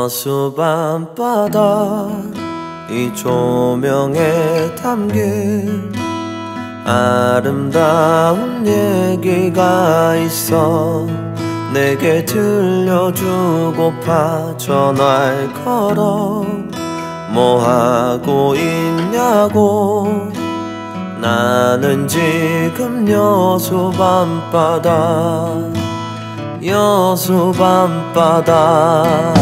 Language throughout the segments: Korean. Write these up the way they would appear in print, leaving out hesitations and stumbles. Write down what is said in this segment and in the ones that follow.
여수 밤바다 이 조명에 담긴 아름다운 얘기가 있어 내게 들려주고파 전화를 걸어 뭐하고 있냐고 나는 지금 여수 밤바다 여수 밤바다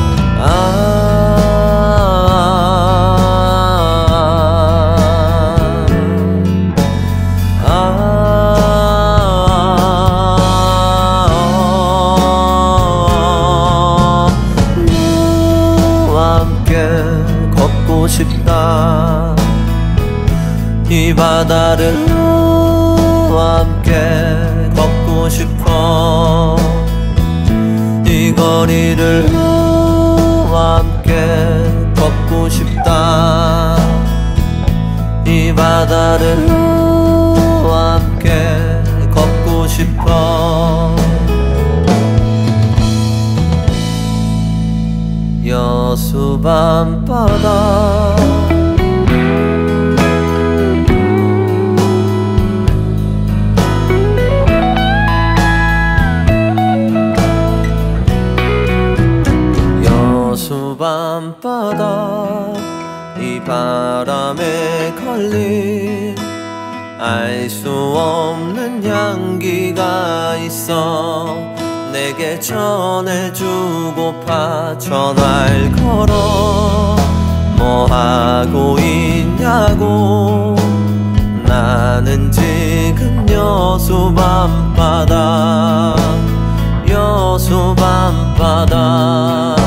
너와 함께 걷고 싶다 이 바다를 너와 함께 걷고 싶어 이 거리를 너와 함께 걷고 싶다 이 바다를 너와 함께 걷고 싶어 여수 밤바다 밤바다 이 바람에 걸린 알 수 없는 향기가 있어 내게 전해주고파 전화를 걸어 뭐하고 있냐고 나는 지금 여수 밤바다 여수 밤바다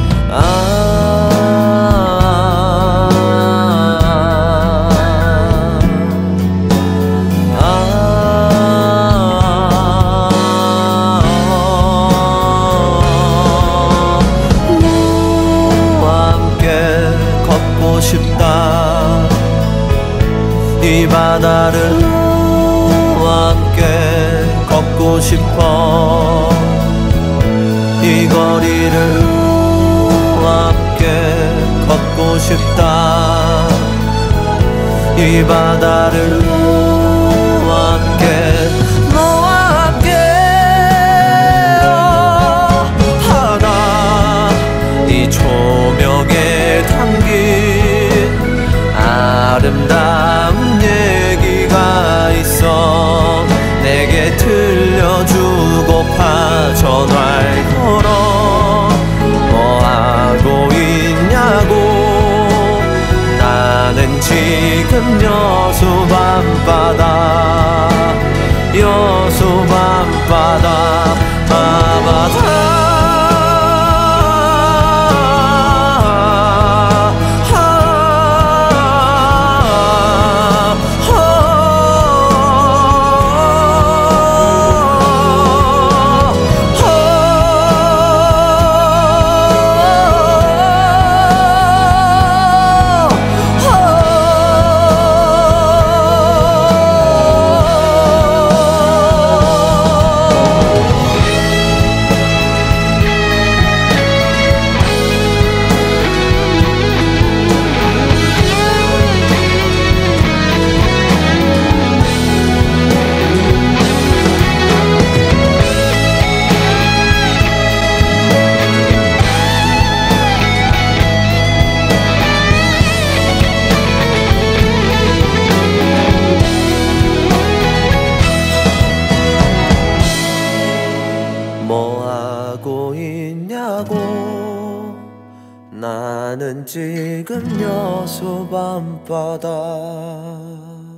싶다 이 바다를 너와 함께 걷고 싶어 이 거리를 너와 함께 걷고 싶다 이 바다를 너와 함께 하나 이 조명에 담긴 아름다운 얘기가 있어 내게 들려주고파 전화를 걸어 뭐하고 있냐고 나는 지금 여수 밤바다 여수 밤바다 바다 뭐하고 있냐고 나는 지금 여수 밤바다